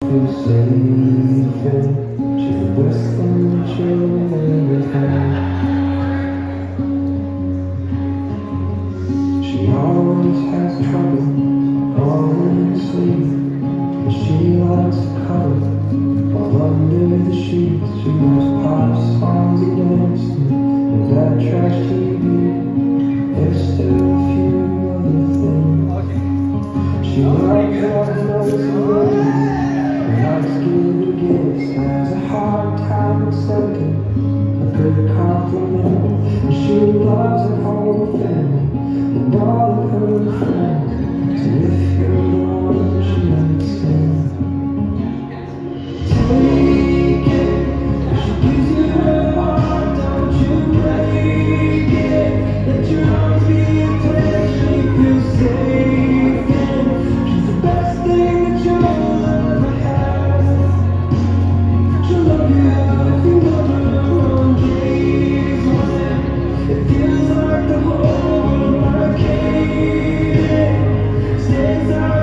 You say anything, she's the best thing that you'll ever have. She always has trouble falling asleep, and she likes to cuddle while under the sheets. She loves pop songs and dancing and that trash TV. There's still a few other things. She likes all the notes and rhythms, likes giving gifts, has a hard time accepting a good compliment. And she loves her whole family and all of her friends. So if you're the one she understands, take it. If she gives you her heart, don't you break it. Let your arms be a place she feels safe in. She's the best thing that you'll ever have. She'll love you if you love her on days when it feels like the whole world arcade stands out.